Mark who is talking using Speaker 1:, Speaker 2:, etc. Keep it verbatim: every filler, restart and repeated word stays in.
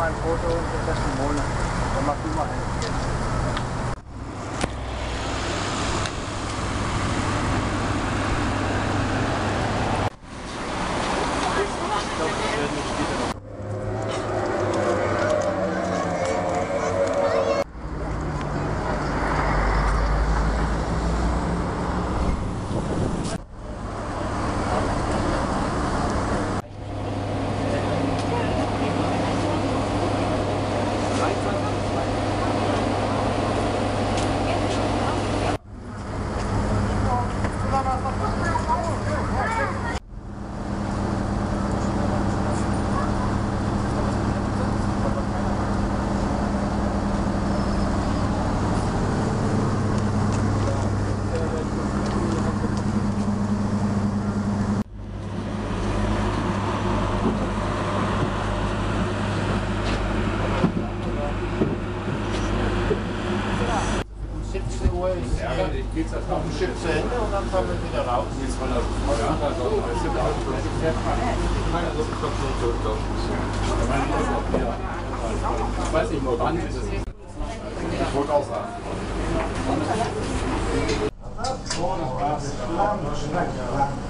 Speaker 1: mal ein Foto und das ist ein Monat. Dann mach du mal eins. siebzehn Uhr ist ja, geht's das noch ein Schiff zu Ende und dann fahren wir wieder raus. Jetzt mal auf ich weiß nicht, wann ist es? Ich wollte auch sagen.